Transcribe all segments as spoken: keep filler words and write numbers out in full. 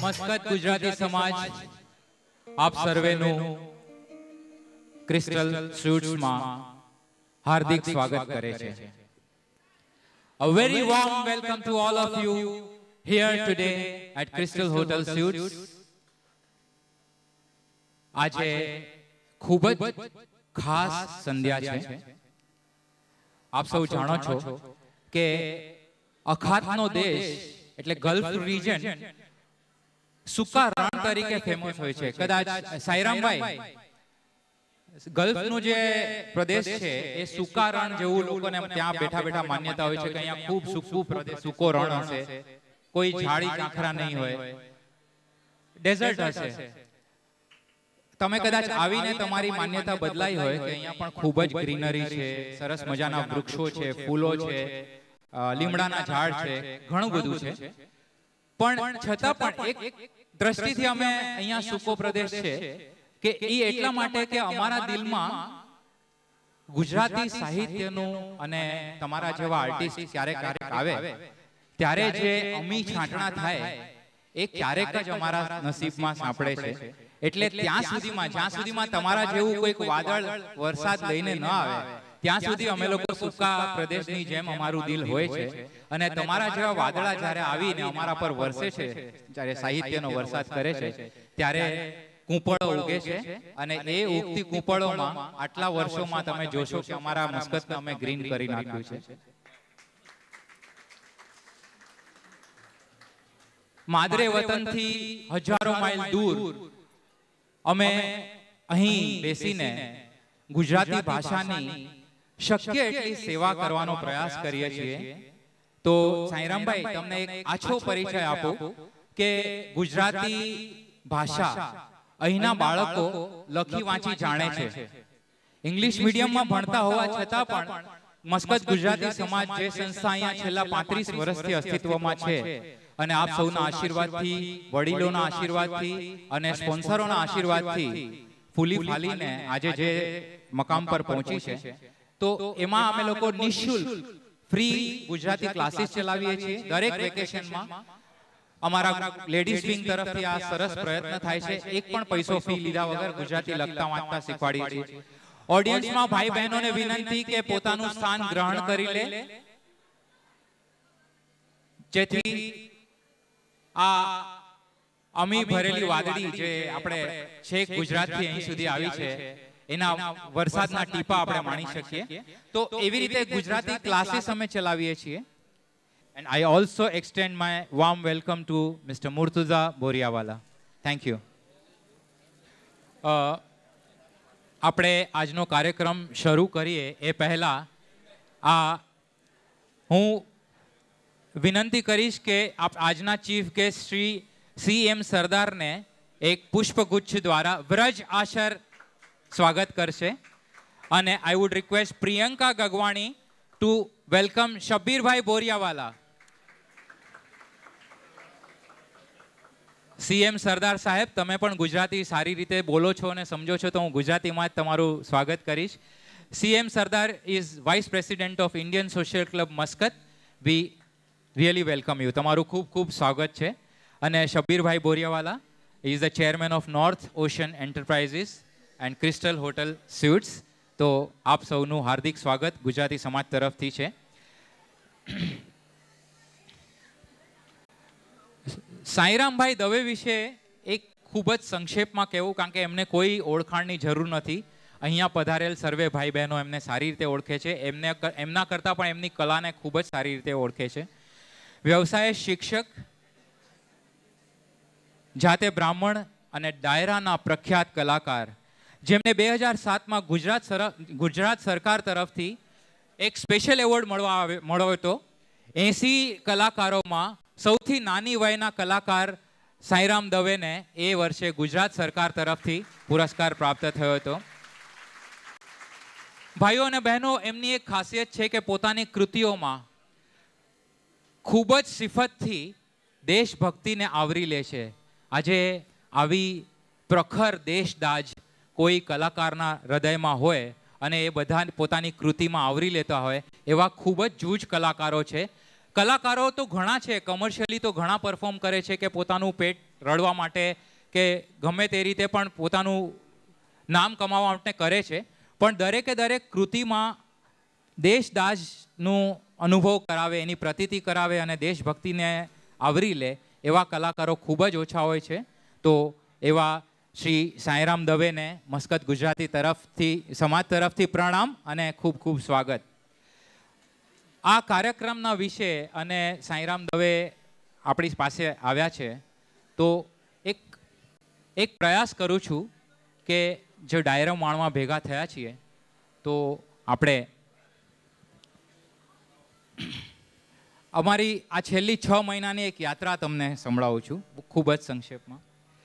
Muscat Gujarati સમાજ આપ સર્વેનું crystal સ્વીટ્સમાં હાર્દિક સ્વાગત કરે છે. A very warm welcome to all of you here today at Crystal Hotel Suites. આજે ખૂબ જ ખાસ સંધ્યા છે. આપ સૌ જાણો છો કે અખાતનો દેશ એટલે ગલ્ફ રીજન સૂકા રણ તરીકે ફેમસ હોય છે. કદાચ સાયરામભાઈ, ગલ્ફનો જે પ્રદેશ છે એ સૂકા રણ જેવું લોકોને ત્યાં બેઠા બેઠા માન્યતા હોય છે કે અહીંયા ખૂબ સૂકું પ્રદેશ, સૂકો રણ હશે, કોઈ ઝાડી ઝાંખરા નહીં હોય, ડેઝર્ટ હશે. તમે કદાચ આવીને તમારી માન્યતા બદલાઈ હોય કે અહીંયા પણ ખૂબ જ ગ્રીનરી છે, સરસ મજાના વૃક્ષો છે, ફૂલો છે, લીમડાના ઝાડ છે, ઘણું બધું છે. પણ છતાં પણ એક દ્રષ્ટિથી અમે અહીંયા સૂકો પ્રદેશ છે કે એ એટલા માટે કે અમારા દિલમાં ગુજરાતી સાહિત્યનું અને તમારા જેવા આર્ટિસ્ટ ક્યારેક ક્યારેક આવે ત્યારે જે અમી છાંટણા થાય એ ક્યારેક જ અમારા નસીબમાં સાંપડે છે. એટલે ત્યાં સુધીમાં જ્યાં સુધીમાં તમારા જેવું કોઈક વાદળ વરસાદ લઈને ન આવે ત્યાં સુધી અમે લોકો સૂકા પ્રદેશની જેમ અમારું દિલ હોય છે. અને તમારા જેવા વાદળા જ્યારે આવીને અમારા પર વરસે છે, જ્યારે સાહિત્યનો વરસાદ કરે છે, ત્યારે કૂંપળો ઉગે છે. અને એ ઉગતી કૂંપળોમાં આટલા વર્ષોમાં તમે જોશો કે અમારા મસ્કતને અમે ગ્રીન કરી નાખ્યું છે. માદરે વતનથી હજારો માઇલ દૂર અમે અહીં બેસીને ગુજરાતી ભાષાની શક્ય એટલી સેવા કરવાનો પ્રયાસ કરીએ છીએ. તો સાઈરામભાઈ, તમને એક આછો પરિચય આપો કે ગુજરાતી ભાષા અહીંના બાળકો લખી વાંચી જાણે છે. ઇંગ્લિશ મીડિયમમાં ભણતા હોવા છતાં પણ મસ્કત ગુજરાતી સમાજ જે સંસ્થા અહીંયા છેલ્લા પાંત્રીસ વર્ષથી અસ્તિત્વમાં છે અને આપ સૌના આશીર્વાદથી, વડીલોના આશીર્વાદથી અને સ્પોન્સરોના આશીર્વાદથી ફૂલી ફાલીને આજે જે મકામ પર પહોંચી છે, તો એમાં અમે લોકો નિઃશુલ્ક ફ્રી ગુજરાતી ક્લાસીસ ચલાવીએ છીએ. દરેક વેકેશનમાં અમારા લેડીઝ વિંગ તરફથી આ સરસ પ્રયત્ન થાય છે. એક પણ પૈસો ફી લીધા વગર ગુજરાતી લખતા વાંચતા શીખવાડીએ છીએ. ઓડિયન્સમાં ભાઈ બહેનોને વિનંતી કે પોતાનું સ્થાન ગ્રહણ કરી લે, જેથી આ અમી ભરેલી વાદળી જે આપણે છેક ગુજરાતથી અહીં સુધી આવી છે એના વરસાદના ટીપા આપણે માણી શકીએ. તો એવી રીતે ગુજરાતી ક્લાસીસ અમે ચલાવીએ છીએ. And I also extend my warm welcome to Mister Murtuza Boriawala. Thank you. Uh, આપણે આજનો કાર્યક્રમ શરૂ કરીએ એ પહેલા આ હું વિનંતી કરીશ કે આપ આજના chief guest Shri C M સરદારને એક પુષ્પગુચ્છ દ્વારા વ્રજ આશર સ્વાગત કરશે. અને I would request Priyanka Gagwani to welcome Shabbirbhai Boriyawala. CM Sardar Saheb, તમે પણ ગુજરાતી સારી રીતે બોલો છો અને સમજો છો, તો હું ગુજરાતીમાં જ તમારું સ્વાગત કરીશ. CM Sardar is vice president of Indian social club Muscat. We really welcome you. તમારું ખૂબ ખૂબ સ્વાગત છે. અને Shabbirbhai Boriyawala is the chairman of North Ocean Enterprises and Crystal Hotel Suites. તો આપ સૌનું હાર્દિક સ્વાગત ગુજરાતી સમાજ તરફથી છે. સાઈરામભાઈ દવે વિશે એક ખૂબ જ સંક્ષેપમાં કહેવું, કારણ કે એમને કોઈ ઓળખાણની જરૂર નથી. અહીંયા પધારેલ સર્વે ભાઈ બહેનો એમને સારી રીતે ઓળખે છે. એમને એમના કરતાં પણ એમની કલાને ખૂબ જ સારી રીતે ઓળખે છે. વ્યવસાય શિક્ષક, જાતે બ્રાહ્મણ અને ડાયરાના પ્રખ્યાત કલાકાર, જેમને બે હજાર સાતમાં ગુજરાત ગુજરાત સરકાર તરફથી એક સ્પેશિયલ એવોર્ડ મળવા મળ્યો હતો. એંસી કલાકારોમાં સૌથી નાની વયના કલાકાર સાઈરામ દવેને એ વર્ષે ગુજરાત સરકાર તરફથી પુરસ્કાર પ્રાપ્ત થયો હતો. ભાઈઓ અને બહેનો, એમની એક ખાસિયત છે કે પોતાની કૃતિઓમાં ખૂબ જ સિફતથી દેશભક્તિને આવરી લે છે. આજે આવી પ્રખર દેશદાજ કોઈ કલાકારના હૃદયમાં હોય અને એ બધા પોતાની કૃતિમાં આવરી લેતા હોય એવા ખૂબ જ જૂજ કલાકારો છે. કલાકારો તો ઘણા છે, કમર્શિયલી તો ઘણા પરફોર્મ કરે છે કે પોતાનું પેટ રળવા માટે કે ગમે તે રીતે પણ પોતાનું નામ કમાવા માટે કરે છે, પણ દરેકે દરેક કૃતિમાં દેશદાઝનું અનુભવ કરાવે, એની પ્રતીતિ કરાવે અને દેશભક્તિને આવરી લે એવા કલાકારો ખૂબ જ ઓછા હોય છે. તો એવા શ્રી સાંઈરામ દવેને મસ્કત ગુજરાતી તરફથી, સમાજ તરફથી પ્રણામ અને ખૂબ ખૂબ સ્વાગત. આ કાર્યક્રમના વિશે અને સાંઈરામ દવે આપણી પાસે આવ્યા છે, તો એક એક પ્રયાસ કરું છું કે જો ડાયરો માણવા ભેગા થયા છીએ તો આપણે અમારી આ છેલ્લી છ મહિનાની એક યાત્રા તમને સંભળાવું છું ખૂબ જ સંક્ષેપમાં.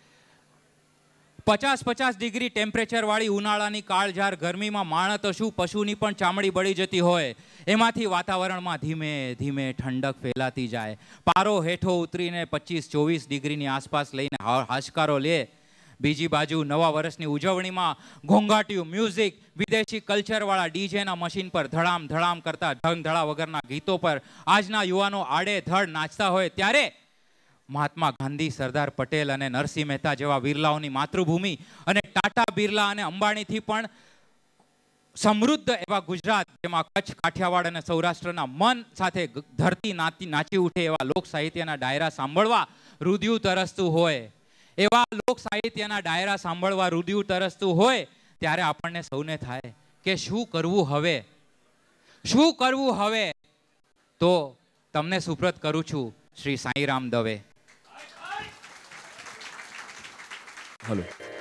પચાસ પચાસ ડિગ્રી ટેમ્પરેચરવાળી ઉનાળાની કાળઝાળ ગરમીમાં માણસ તો શું પશુની પણ ચામડી બળી જતી હોય, એમાંથી વાતાવરણમાં ધીમે ધીમે ઠંડક ફેલાતી જાય. પારો હેઠો ઉતરીને પચીસ ચોવીસ ડિગ્રીની આસપાસ લઈને હાશકારો લે. બીજી બાજુ નવા વર્ષની ઉજવણીમાં ઘોંઘાટિયું મ્યુઝિક, વિદેશી કલ્ચરવાળા ડીજેના મશીન પર ધડામ ધડામ કરતા ઢંગધડા વગરના ગીતો પર આજના યુવાનો આડે ધડ નાચતા હોય, ત્યારે મહાત્મા ગાંધી, સરદાર પટેલ અને નરસિંહ મહેતા જેવા બિરલાઓની માતૃભૂમિ અને ટાટા, બિરલા અને અંબાણીથી પણ સમૃદ્ધ એવા ગુજરાત, જેમાં કચ્છ, કાઠિયાવાડ અને સૌરાષ્ટ્રના મન સાથે ધરતી નાચી નાચી ઉઠે એવા લોક સાહિત્યના ડાયરા સાંભળવા રુધિયું તરસતું હોય, એવા લોક સાહિત્યના ડાયરા સાંભળવા રુધિયું તરસતું હોય, ત્યારે આપણને સૌને થાય કે શું કરવું હવે, શું કરવું હવે. તો તમને સુપ્રત કરું છું શ્રી સાંઈરામ દવે. હલો.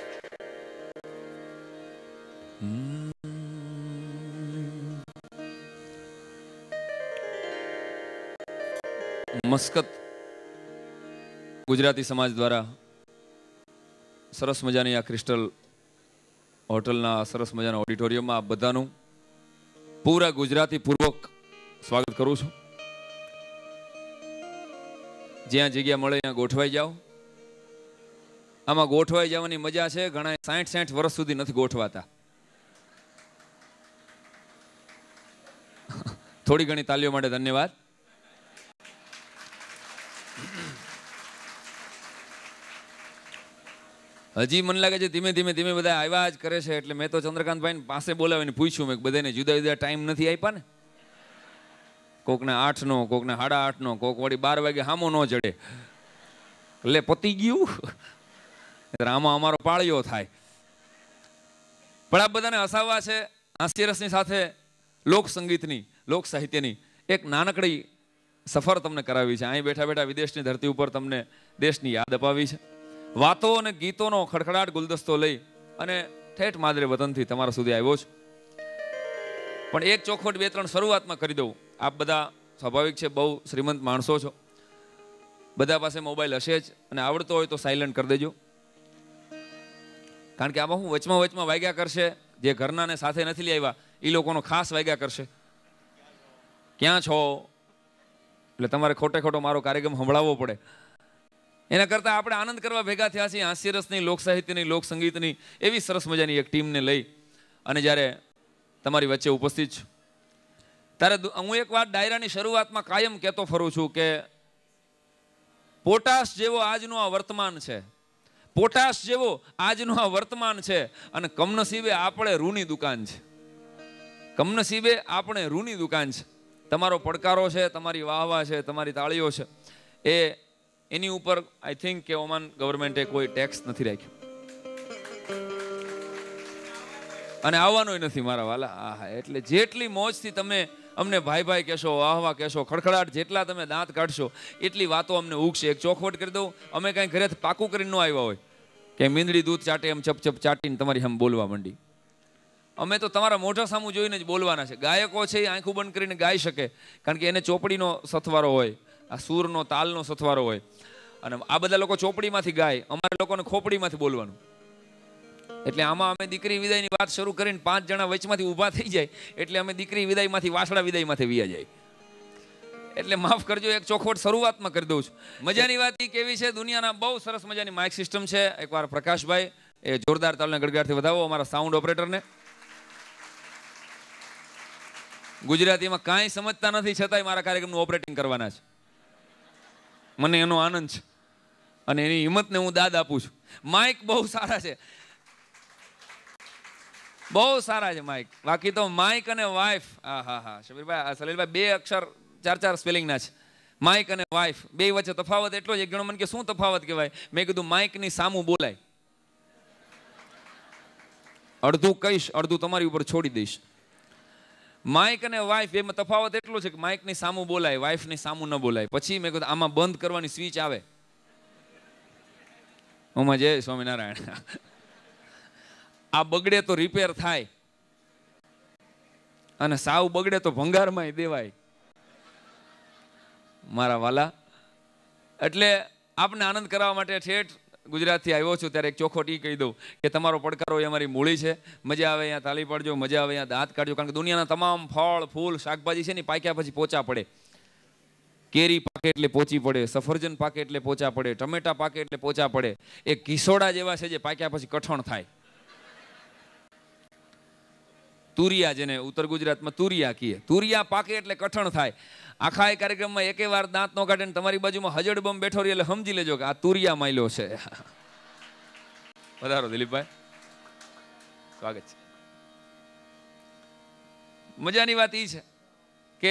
મસ્કત ગુજરાતી સમાજ દ્વારા સરસ મજાની આ ક્રિસ્ટલ હોટલના સરસ મજાના ઓડિટોરિયમમાં આ બધાનું પૂરા ગુજરાતી પૂર્વક સ્વાગત કરું છું. જ્યાં જગ્યા મળે ત્યાં ગોઠવાઈ જાઓ. આમાં ગોઠવાઈ જવાની મજા છે. ઘણા સાઠ સાઠ વર્ષ સુધી નથી ગોઠવાતા. થોડી ઘણી તાલીઓ માટે ધન્યવાદ. હજી મને લાગે છે ધીમે ધીમે ધીમે બધા આવ્યા જ કરે છે. એટલે મેં તો ચંદ્રકાંતભાઈ પાસે બોલાવીને પૂછ્યું, મેં બધાને જુદા જુદા ટાઈમ નથી આપ્યા ને. કોકને આઠ નો, કોકને સાડા આઠ નો, કોક વળી બાર વાગે હામો ન ચડે, એટલે પતી ગયું. આમાં અમારો પાળિયો થાય. પણ આ બધાને હસાવવા છે. હાસ્યરસની સાથે લોક સંગીતની, લોક સાહિત્યની એક નાનકડી સફર તમને કરાવી છે. અહીં બેઠા બેઠા વિદેશની ધરતી ઉપર તમને દેશની યાદ અપાવી છે. વાતો અને ગીતોનો ખડખડાટ ગુલદસ્તો લઈ અને ઠેઠ માદરે વતનથી તમારા સુધી આવ્યો છું. પણ એક ચોખવટ બે ત્રણ શરૂઆતમાં કરી દઉં. આપ બધા સ્વાભાવિક છે, બહુ શ્રીમંત માણસો છો, બધા પાસે મોબાઈલ હશે જ, અને આવડતો હોય તો સાયલન્ટ કરી દેજો. કારણ કે આમાં હું વચમાં વચમાં વાગ્યા કરશે. જે ઘરના ને સાથે નથી લઈ આવ્યા એ લોકોનો ખાસ વાગ્યા કરશે. ક્યાં છો એટલે તમારે ખોટે ખોટો મારો કાર્યક્રમ સંભળાવવો પડે. એના કરતાં આપણે આનંદ કરવા ભેગા થયા છીએ. હાસ્યરસની, લોક સાહિત્યની, લોક સંગીતની એવી સરસ મજાની એક ટીમને લઈ અને જ્યારે તમારી વચ્ચે ઉપસ્થિત છું, ત્યારે હું એક વાત ડાયરાની શરૂઆતમાં કાયમ કહેતો ફરું છું કે પોટાશ જેવો આજનો આ વર્તમાન છે, પોટાશ જેવો આજનો આ વર્તમાન છે, અને કમનસીબે આપણે રૂની દુકાન છે. કમનસીબે આપણે રૂની દુકાન છે. તમારો પડકારો છે, તમારી વાહવા છે, તમારી તાળીઓ છે, એ એની ઉપર આઈ થિંક કે ઓમાન ગવર્મેન્ટે કોઈ ટેક્સ નથી રાખ્યો, અને આવવાનોય નથી મારા વાલા. આહા, એટલે જેટલી મોજથી તમે અમને ભાઈ ભાઈ કહેશો, વાહવા કહેશો, ખડખડાટ જેટલા તમે દાંત કાઢશો એટલી વાતો અમને ઉગશે. એક ચોખવટ કરી દઉં, અમે કાંઈ ઘરેથી પાકું કરીને ન આવ્યા હોય કે મીંદડી દૂધ ચાટે એમ ચપ ચપ ચાટીને તમારી સામે બોલવા માંડી. અમે તો તમારા મોઢા સામું જોઈને જ બોલવાના છે. ગાયકો છે એ આંખું બંધ કરીને ગાઈ શકે, કારણ કે એને ચોપડીનો સથવારો હોય, આ સૂરનો તાલનો સથવારો હોય, અને આ બધા લોકો ચોપડીમાંથી ગાય, અમારા લોકોને ખોપડીમાંથી બોલવાનું. એટલે આમાં અમે દીકરી વિદાયની વાત શરૂ કરીને પાંચ જણા વચમાંથી ઊભા થઈ જાય એટલે અમે દીકરી વિદાયમાંથી વાસડા વિદાયમાંથી વિયા જાય. એટલે માફ કરજો, એક ચોખવટ શરૂઆતમાં કરી દઉં છું. મજાની વાત એ કેવી છે, દુનિયાના બહુ સરસ મજાની માઇક સિસ્ટમ છે. એકવાર પ્રકાશભાઈ એ જોરદાર તાલને ગડગડાટથી વધાવો અમારા સાઉન્ડ ઓપરેટરને. ગુજરાતીમાં કાંઈ સમજતા નથી છતાંય મારા કાર્યક્રમનું ઓપરેટિંગ કરવાના છે. મને એનો આનંદ છે અને એની હિંમતને હું દાદ આપું છું. માઇક બહુ સારા છે, બહુ સારા છે માઇક. બાકી તો માઇક અને વાઇફ, હા હા હા શબીરભાઈ, સલીલભાઈ, બે અક્ષર ચાર ચાર સ્પેલિંગના છે. માઇક અને વાઇફ બે વચ્ચે તફાવત એટલો જ. એક જણો મને કે શું તફાવત કહેવાય? મેં કીધું માઇકની સામું બોલાય. અડધું કહીશ, અડધું તમારી ઉપર છોડી દઈશ. માઇક અને વાઇફ એમાં તફાવત એટલો છે કે માઇકની સામું બોલાય, વાઇફની સામું ન બોલાય. પછી મેં કીધું આમાં બંધ કરવાની સ્વિચ આવે. ઓમાં જય સ્વામિનારાયણ. આ બગડે તો રિપેર થાય અને સાવ બગડે તો ભંગારમાં દેવાય મારા વાલા. એટલે આપને આનંદ કરાવવા માટે ઠેઠ ગુજરાતથી આવ્યો છું ત્યારે એક ચોખોટ ઈ કહી દઉં કે તમારો પડકારો એ અમારી મૂળી છે. મજા આવે અહીંયા તાલી પાડજો, મજા આવે અહીંયા દાંત કાઢજો. કારણ કે દુનિયાના તમામ ફળ ફૂલ શાકભાજી છે ને પાક્યા પછી પોચા પડે. કેરી પાકે એટલે પોચી પડે, સફરજન પાકે એટલે પોચા પડે, ટમેટા પાકે એટલે પોચા પડે. એ કિસોડા જેવા છે જે પાક્યા પછી કઠણ થાય. તુરિયા, જેને ઉત્તર ગુજરાતમાં તુરિયા કહીએ, તુરિયા પાકે એટલે કઠણ થાય. આખા એ કાર્યક્રમમાં એકે વાર દાંત નો કાઢે ને તમારી બાજુમાં હજડ બમ બેઠો રહી એટલે સમજી લેજો કે આ તુરિયા માયલો છે. વધારો દિલીપભાઈ, સ્વાગત છે. મજાની વાત એ છે કે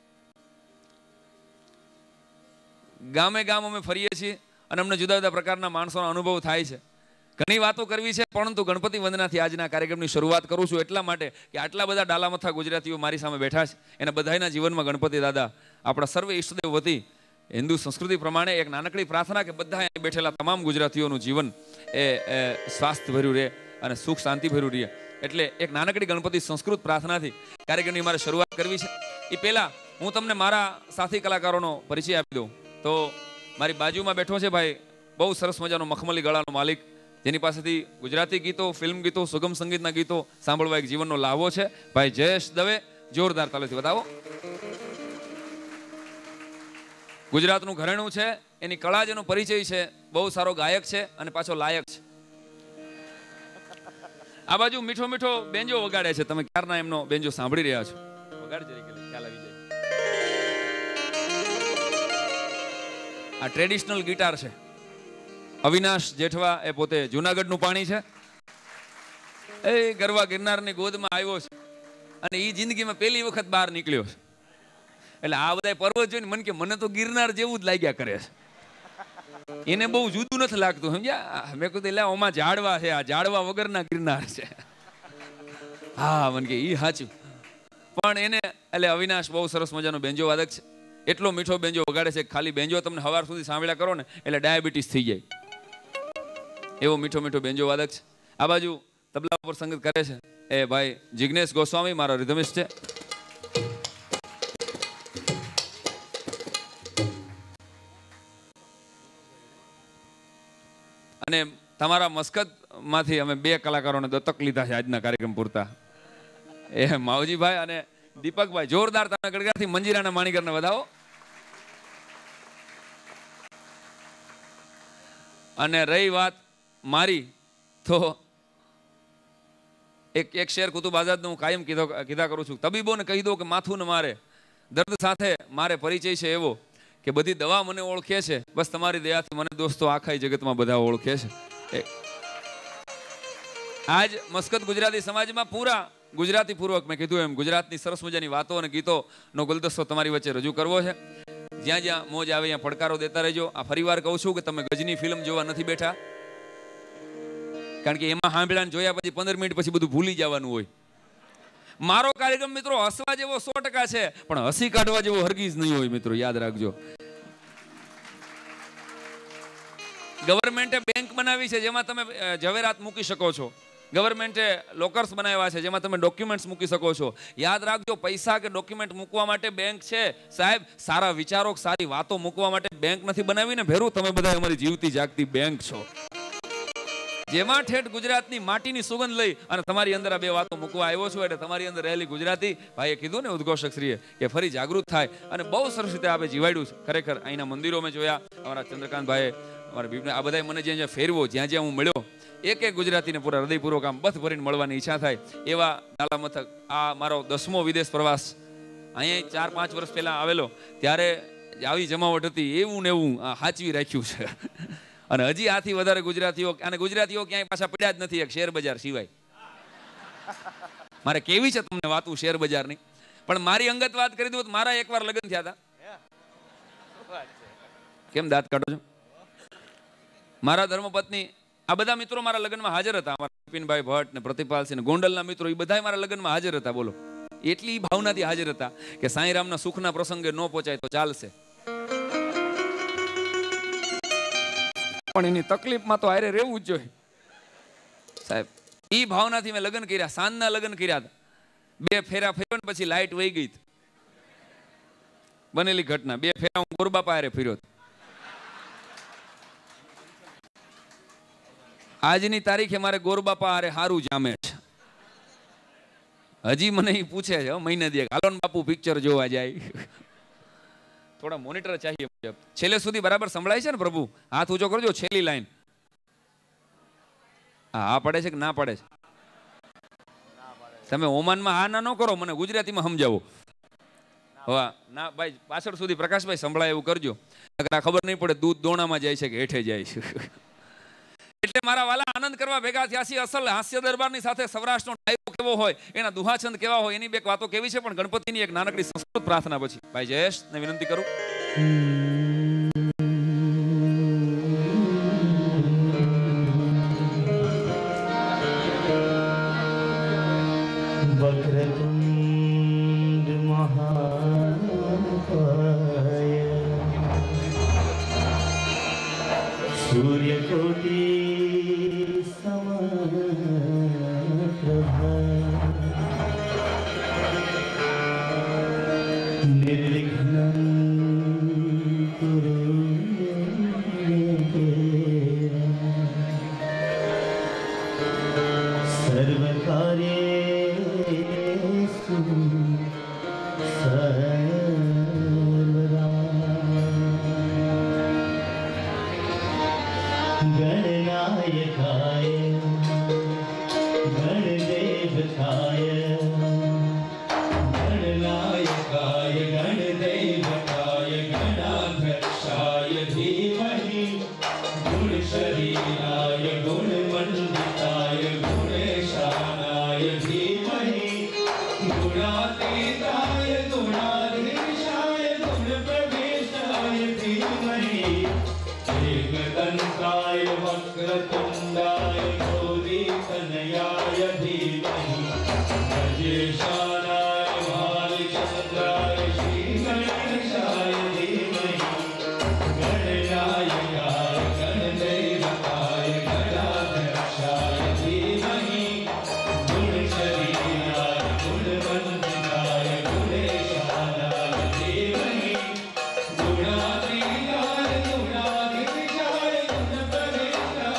ગામે ગામ અમે ફરીએ છીએ અને અમને જુદા જુદા પ્રકારના માણસોનો અનુભવ થાય છે. ઘણી વાતો કરવી છે, પરંતુ ગણપતિ વંદનાથી આજના કાર્યક્રમની શરૂઆત કરું છું એટલા માટે કે આટલા બધા ડાલામથા ગુજરાતીઓ મારી સામે બેઠા છે. એના બધાના જીવનમાં ગણપતિ દાદા આપણા સર્વે ઈષ્ટદેવ વતી હિન્દુ સંસ્કૃતિ પ્રમાણે એક નાનકડી પ્રાર્થના કે બધા અહીં બેઠેલા તમામ ગુજરાતીઓનું જીવન એ સ્વાસ્થ્ય ભર્યું રહે અને સુખ શાંતિ ભર્યું રહે. એટલે એક નાનકડી ગણપતિ સંસ્કૃત પ્રાર્થનાથી કાર્યક્રમની મારે શરૂઆત કરવી છે. એ પહેલા હું તમને મારા સાથી કલાકારોનો પરિચય આપી દઉં. તો મારી બાજુમાં બેઠો છે ભાઈ, બહુ સરસ મજાનો મખમલી ગળાનો માલિક, જેની પાસેથી ગુજરાતી ગીતો, ફિલ્મ ગીતો, સુગમ સંગીતના ગીતો સાંભળવા એક જીવનનો લાવો છે. ભાઈ જયેશ દવે, જોરદાર તાલીથી બતાવો. ગુજરાતનું ઘરેણું છે, એની કળા જેનો પરિચય છે, બહુ સારો ગાયક છે અને પાછો લાયક છે. આ બાજુ મીઠો મીઠો બેન્જો વગાડે છે, તમે ક્યારના એમનો બેન્જો સાંભળી રહ્યા છો. વગાડ જરીકે ખ્યાલ આવી જાય. આ ટ્રેડિશનલ ગિટાર છે. અવિનાશ જેઠવા, એ પોતે જુનાગઢનું પાણી છે. એ ગરવા ગિરનારની ગોદમાં આવ્યો છે અને એ જિંદગીમાં પહેલી વખત બહાર નીકળ્યો છે. એટલે આ બધા પર્વત જોઈને મને કે મને તો ગિરનાર જેવું જ લાગ્યા કરે છે. એને બહુ જુદું નથી લાગતું, સમજ્યા? મેં કીધું એટલે ઓમાં ઝાડવા છે, આ ઝાડવા વગરના ગિરનાર છે. હા, મને કે ઈ સાચું. પણ એને એટલે અવિનાશ બહુ સરસ મજાનો બેન્જો વાદક છે. એટલો મીઠો બેન્જો વગાડે છે, ખાલી બેન્જો તમને સવાર સુધી સાંભળ્યા કરો ને એટલે ડાયાબિટીસ થઈ જાય, એવો મીઠો મીઠો બેન્જો વાદક છે. આ બાજુ તબલા ઉપર સંગીત કરે છે એ ભાઈ જિગ્નેશ ગોસ્વામી, મારો રિધમિસ્ટ છે. અને તમારા મસ્કત માંથી અમે બે કલાકારોને દત્તક લીધા છે આજના કાર્યક્રમ પૂરતા. એ માવજીભાઈ અને દીપકભાઈ, જોરદાર તમે ગડગાથી મંજીરાના માણીકરને વધાવો. અને રહી વાત મારી, તો એક એક શેર કુતુબ આઝાદનો હું કાયમ કીધો કીધા કરું છું. તબીબોને કહી દો કે માથું ન મારે, દર્દ સાથે મારે પરિચય છે એવો કે બધી દવા મને ઓળખે છે, બસ તમારી દયાથી મને દોસ્તો આખા જગતમાં બધા ઓળખે છે. આજ મસ્કત ગુજરાતી સમાજમાં પૂરા ગુજરાતી પૂર્વક મેં કીધું એમ ગુજરાતની સરસ મજાની વાતો અને ગીતોનો ગુલદસ્તો તમારી વચ્ચે રજૂ કરવો છે. જ્યાં જ્યાં મોજ આવે ત્યાં પડકારો દેતા રહેજો. આ ફરીવાર કહું છું કે તમે ગજની ફિલ્મ જોવા નથી બેઠા, કારણ કે એમાં સાંભળ્યા જોયા પછી પંદર મિનિટ પછી બધું ભૂલી જવાનું હોય. મારો કાર્યક્રમ મિત્રો હસવા જેવો સો ટકા છે, પણ હસી કાઢવા જેવો હરગીઝ નહીં હોય મિત્રો, યાદ રાખજો. ગવર્મેન્ટે બેંક બનાવી છે જેમાં તમે જવેરાત મૂકી શકો છો. ગવર્મેન્ટે લોકર્સ બનાવ્યા છે જેમાં તમે ડોક્યુમેન્ટ્સ મૂકી શકો છો. યાદ રાખજો, પૈસા કે ડોક્યુમેન્ટ મૂકવા માટે બેંક છે સાહેબ, સારા વિચારો, સારી વાતો મૂકવા માટે બેંક નથી બનાવીને ભેરું. તમે બધા અમારી જીવતી જાગતી બેંક છો, જેમાં ઠેઠ ગુજરાતની માટીની સુગંધ લઈ અને તમારી અંદર આ બે વાતો મૂકવા આવ્યો છું. એટલે તમારી અંદર રહેલી ગુજરાતી ભાઈએ કીધું ને ઉદ્ઘોષક શ્રીએ કે ફરી જાગૃત થાય અને બહુ સરસ રીતે આપણે જીવાડ્યું છે. ખરેખર અહીંના મંદિરો મેં જોયા, અમારા ચંદ્રકાંત ભાઈએ, અમારા બીપને, આ બધાએ મને જ્યાં જ્યાં ફેરવો, જ્યાં જ્યાં હું મળ્યો, એક એક ગુજરાતીને પૂરા હૃદયપૂર્વક આમ બથ ભરીને મળવાની ઈચ્છા થાય એવા ડાલા મથક. આ મારો દસમો વિદેશ પ્રવાસ અહીંયા ચાર પાંચ વર્ષ પહેલા આવેલો ત્યારે આવી જમાવટ હતી, એવું ને એવું હાચવી રાખ્યું છે. અને હજી આથી વધારે ગુજરાતીઓ, અને ગુજરાતીઓ ક્યાંય પાછા પડ્યા જ નથી એક શેર બજાર સિવાય. મારે કેવી છે તમને વાતું શેર બજારની, પણ મારી અંગત વાત કરી દઉં તો મારા એકવાર લગ્ન થયા હતા. કેમ દાંત કાઢો છો? મારા ધર્મપત્ની, આ બધા મિત્રો મારા લગ્નમાં હાજર હતા. અમારા બિપિનભાઈ ભટ્ટ ને પ્રતિપાલસિંહ ને ગોંડલના મિત્રો, એ બધા મારા લગ્નમાં હાજર હતા. બોલો, એટલી ભાવનાથી હાજર હતા કે સાંઈરામના સુખના પ્રસંગે ન પહોંચાય તો ચાલશે, પણ એની તકલીફમાં તો હારે રહેવું જ જોઈએ સાહેબ. ઈ ભાવનાથી મેં લગ્ન કર્યા. સાંજના લગ્ન કર્યા હતા. બે ફેરા ફેર્યો પછી લાઈટ વહી ગઈ. બનેલી ઘટના. બે ફેરા હું ગોરબાપા હારે ફર્યો. આજની તારીખે મારે ગોરબાપા હારે હારું જામે છે. હજી મને એ પૂછે છે મહિને દે, હાલો ને બાપુ પિક્ચર જોવા જાય. થોડા મોનિટર ચાહીએ. છેલ્લે સુધી બરાબર સંભળાય છે ને પ્રભુ? હાથ ઊંચો કરજો. છેલ્લી લાઈન હા પડે છે કે ના પડે છે? તમે ઓમાનમાં હા ના ન કરો, મને ગુજરાતીમાં સમજાવો. હા ના ભાઈ, પાછળ સુધી પ્રકાશભાઈ સંભળાય એવું કરજો. ખબર નહીં પડે દૂધ દોણામાં જાય છે કે હેઠે જાય છે. એટલે મારા વાલા આનંદ કરવા ભેગા થયા છે. અસલ હાસ્ય દરબારની સાથે સૌરાષ્ટ્રનો ડાયરો કેવો હોય, એના દુહાછંદ કેવા હોય, એની બે વાતો કેવી છે. પણ ગણપતિની એક નાનકડી સંસ્કૃત પ્રાર્થના પછી ભાઈ જયેશ ને વિનંતી કરું.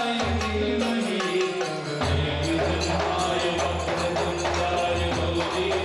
Thank you.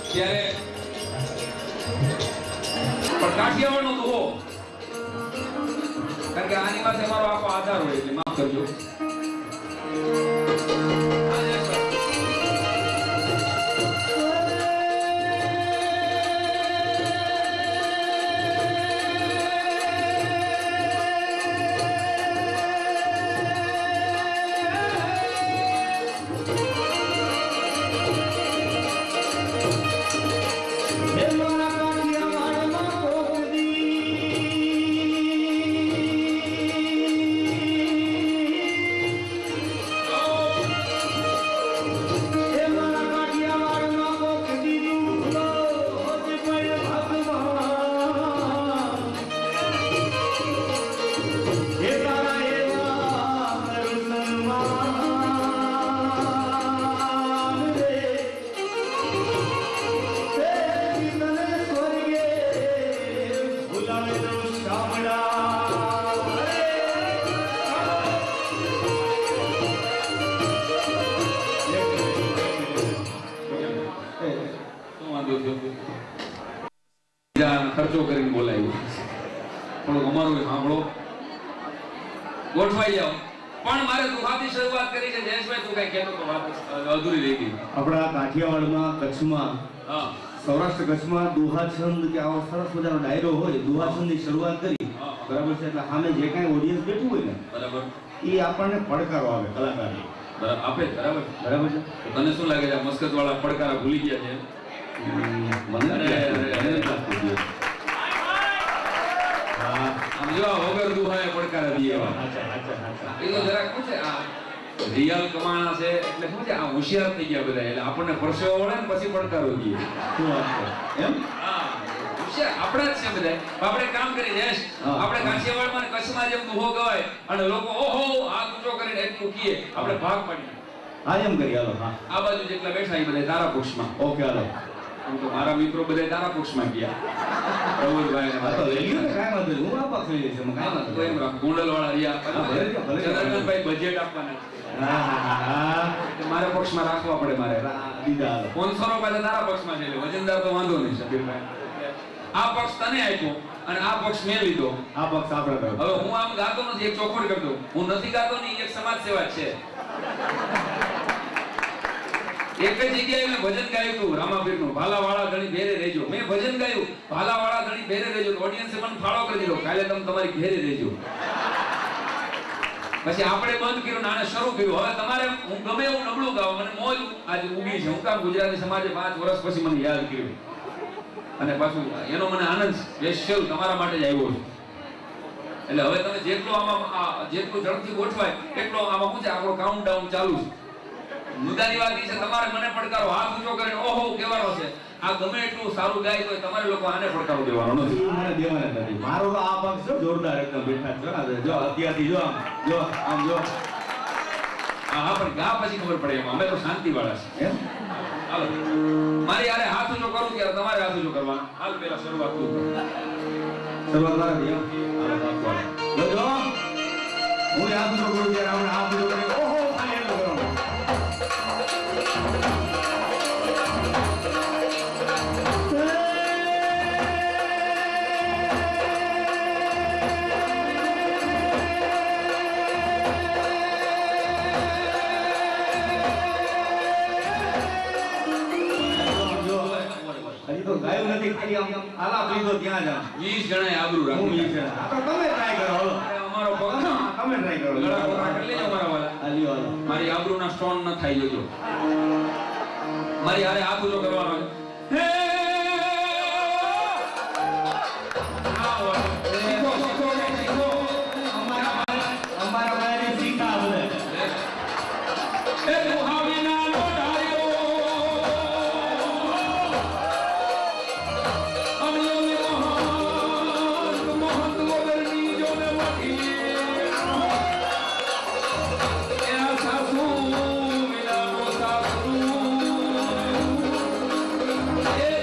ત્યારે પણ કાઠિયાવાડનો દુહો, કારણ કે આની પાસે અમારો આખો આધાર હોય એટલે માફ કરજો. ખર્ચો કરીને બોલાવ્યું પણ અમારું સાંભળો, ગોઠવાઈ જાઓ. પણ મારે દુહાથી શરૂઆત કરી છે. જયેશભાઈ તું કઈ કહેતો તો વાત અધૂરી રહી ગઈ. આપણા કાઠિયાવાડમાં, કચ્છમાં, હા સૌરાષ્ટ્ર કચ્છમાં દુહા છંદ કે આવો સરસ મજાનો ડાયરો હોય, દુહા છંદની શરૂઆત કરી બરાબર છે. એટલે સામે જે કાંઈ ઓડિયન્સ બેઠું હોય ને બરાબર એ આપણને પડકારો આવે કલાકારને બરાબર આપે. બરાબર બરાબર છે. તને શું લાગે છે મસ્કત વાળા પડકારા ભૂલી ગયા છે? મને આમ જો વગર દુહાએ પડકારા દઈએ એવા. એ તો જરાક શું છે આ રિયલ કમાણા છે એટલે શું છે આ હોશિયાર થઈ ગયા બધા એટલે આપણને પરસેવો વળે ને પછી પડકારો દઈએ. શું વાત છે એમ? હા હોશિયાર આપણા જ છે બધા. આપણે કામ કરી જઈશ આપણે કાઠિયાવાડમાં ને કચ્છમાં જેમ દુહો ગવાય અને લોકો ઓહો આ ઊંચો કરીને એટલું કીએ આપણે ભાગ પાડીએ. હા એમ કરી હાલો. હા આ બાજુ જેટલા બેઠા એ બધા તારા પક્ષમાં. ઓકે હાલો. તો મારા મિત્રો બધા તારા પક્ષમાં ગયા. પ્રમોદભાઈ ને તો લઈ લ્યો ને કાંઈ વાંધો નહીં. હું આપા થઈ જઈશ એમાં કાંઈ વાંધો એમ રાખ. ગોંડલ વાળા રહ્યા ચંદ્રકાંતભાઈ બજેટ આપવાના હા હા હા મારે પક્ષમાં રાખવા પડે. મારે દીધા હાલો. સ્પોન્સરો પાછા તારા પક્ષમાં છે એટલે વજનદાર તો વાંધો નહીં. શબીરભાઈ આ પક્ષ તને આપ્યો અને આ પક્ષ મેં લીધો. આ પક્ષ આપણે કર્યો. હવે હું આમ ગાતો નથી, એક ચોખવટ કરતો. હું નથી ગાતો ને એક સમાજ સેવા છે. એક જ જગ્યાએ મેં ભજન ગાયું હતું રામાપીરનું, ભાલાવાળા ધણી ભેરે રહેજો. મેં ભજન ગાયું ભાલાવાળા ધણી ભેરે રહેજો. ઓડિયન્સે મને ફાળો કરી દીધો કાલે તમે તમારી ઘેરે રહેજો. પછી આપણે બંધ કર્યું ને આને શરૂ કર્યું. હવે તમારે હું ગમે એવું નબળું ગાવ મને મોજ આજે ઉગી છે. હું કામ ગુજરાતી સમાજે પાંચ વર્ષ પછી મને યાદ કર્યું અને પાછું એનો મને આનંદ સ્પેશિયલ તમારા માટે જ આવ્યો છે. એટલે હવે તમે જેટલો આમાં જેટલું ઝડપથી ગોઠવાય એટલો આમાં શું છે આપણો કાઉન્ટડાઉન ચાલુ છે. મુદ્દાની વાત એ છે તમારે મને પડકારો હાથ ઊંચો કરીને ઓહો કહેવાનો છે. આ ગમે એટલું સારું ગાય તો તમારે લોકો આને પડકારો દેવાનો નથી. મને દેવાના નથી. મારો તો આ પક્ષ છે જોરદાર એકદમ બેઠા છે ને. જો અત્યારથી જો આમ જો આમ જો હા હા પણ ગા પછી ખબર પડે એમાં. અમે તો શાંતિ વાળા છે એમ. હાલો મારી યારે હાથ ઊંચો કરું ત્યારે તમારે હાથ ઊંચો કરવાનો. હાલ પેલા શરૂઆત કરું. શરૂઆત મારા દિયો. હાલો બાપા જો જો હું હાથ ઊંચો કરું ત્યારે આપણે હાથ ઊંચો કરી ઓહો ખાલી એટલું કરવાનું. ગાયું નથી ખાલી આમ આલાપ લીધો ત્યાં જ વીસ જણાએ આબરૂ હું રાખી. વીસ જણા. આ તો તમે ટ્રાય કરો હાલો. અમારો પગ તમે ટ્રાય કરો. ગળા કોરા કરી લેજો મારા વાલા. હાલી હાલો. મારી આબરૂના સ્ટોન ન થાય જોજો. મારી હારે હાથ ઊંચો કરવાનો છે. હે આવો શીખો શીખો શીખો. અમારા અમારા ભાઈને શીખા બધે. એ દુહાવીના લોઢાયો અમને મોહન મોહન વગરની જોને વાટી એના સાસુ મિલાવો સાસુ એ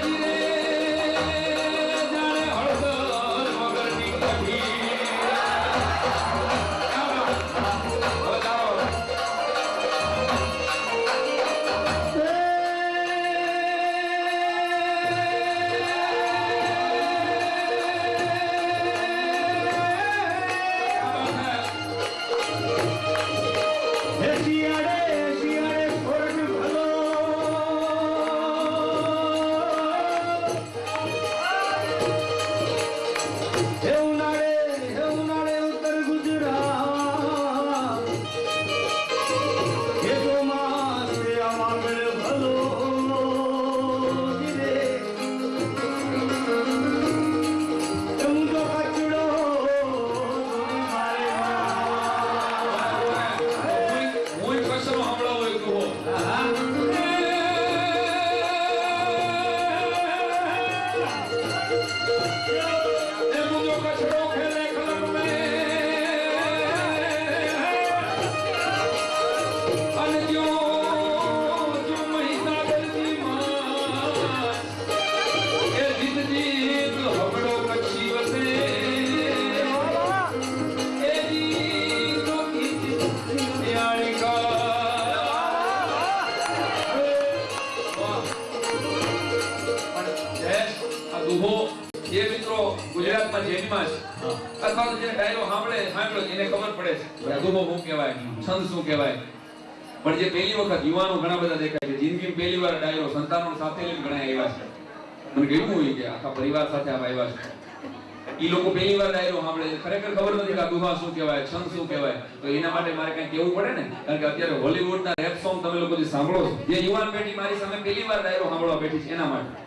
દુહો જે મિત્રો ગુજરાતમાં જન્મ્યા છે અથવા તો જે ડાયરો સાંભળે સાંભળો એને ખબર પડે છે દુહો શું કહેવાય, છંદ શું કહેવાય. પણ જે પહેલી વખત યુવાનો ઘણા બધા દેખાય છે જિંદગીમાં પહેલી વાર ડાયરો સંતાનો સાથે લઈને ઘણા આવ્યા છે. મને કેવું હોય કે આખા પરિવાર સાથે આપ આવ્યા છે. ઈ લોકો પહેલી વાર ડાયરો સાંભળે ખરેખર ખબર નથી કે આ દુહા શું કહેવાય, છંદ શું કહેવાય. તો એના માટે મારે કંઈ કહેવું પડે ને, કારણ કે અત્યારે હોલીવુડના રેપ સોંગ તમે લોકો જે સાંભળો છો, જે યુવાન પેઢી મારી સામે પહેલી વાર ડાયરો સાંભળવા બેઠી છે એના માટે.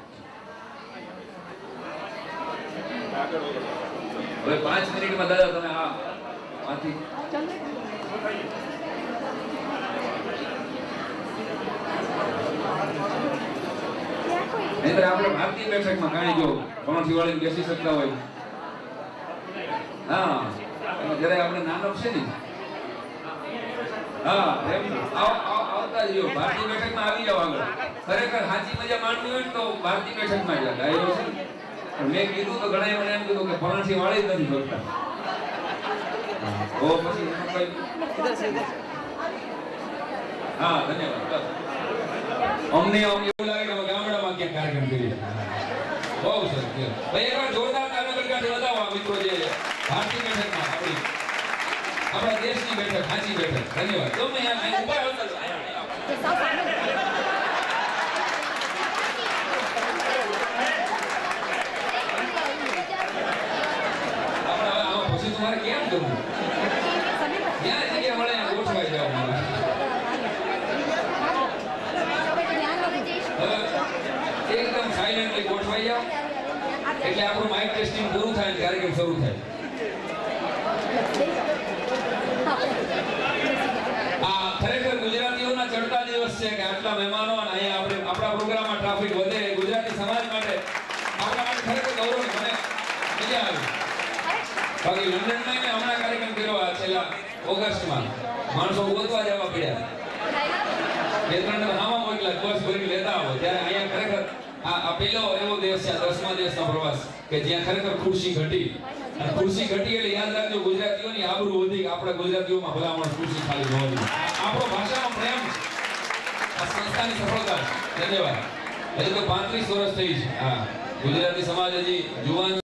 હવે પાંચ મિનિટમાં દાદા તમે આ આથી નહીતર આપણે ભારતીય બેઠકમાં કાંઈ જો પણથી વાળીને બેસી શકતા હોય. હા જયારે આપણે નાનક છે ને હા આવતા જ ભારતીય બેઠકમાં આવી જાવ આગળ. ખરેખર સાચી મજા માણવી હોય ને તો ભારતીય બેઠકમાં જ ડાયરો છે. મેં કીધું તો ઘણા મને એમ કીધું કે પણથી વાળી જ નથી શકતા. ઓ પછી હા ધન્યવાદ. અમને અમને એવું લાગે કે ગામડામાં ક્યાં કાર્યક્રમ કરીએ. બહુ સરસ. ભાઈ એકવાર જોરદાર તાલીમ વધાવો મિત્રો જે ભારતીય બેઠકમાં આપણી આપણા દેશની બેઠક સાચી બેઠક. ધન્યવાદ. તો મેં અહીંયા ઉભા હતા પછી તમારે કેમ કરવું, ક્યાં જગ્યા મળે ગોઠવાઈ જાવ. એકદમ સાયલેન્ટલી ગોઠવાઈ જાવ એટલે આપણું માઇક ટેસ્ટિંગ પૂરું થાય અને કાર્યક્રમ શરૂ થાય. આ ખરેખર ગુજરાતીઓના ચડતા દિવસ છે કે આટલા મહેમાનો અને અહીંયા આપણે આપણા પ્રોગ્રામમાં ટ્રાફિક વધે. ગુજરાતી સમાજ માટે આપણા માટે ખરેખર ગૌરવ. મને મજા આવી. બાકી લંડનમાં મેં હમણાં કાર્યક્રમ કર્યો આ છેલ્લા ઓગસ્ટમાં. માણસો ગોતવા જવા પડ્યા. બે ત્રણ હામાં મોકલા બસ ભરી લેતા આવો. ત્યારે અહીંયા ખરેખર આ આ પહેલો એવો દેશ છે દસમા દેશનો પ્રવાસ કે જ્યાં ખરેખર ખુરશી ઘટી. અને ખુરશી ઘટી એટલે યાદ રાખજો ગુજરાતીઓની આબરૂ વધી. આપણા ગુજરાતીઓમાં ભલામણ ખુરશી ખાલી ન હોવી. આપણો ભાષાનો પ્રેમ આ સંસ્થાની સફળતા. ધન્યવાદ. હજી તો પાંત્રીસ વર્ષ થઈ છે. હા ગુજરાતી સમાજ હજી જુવાન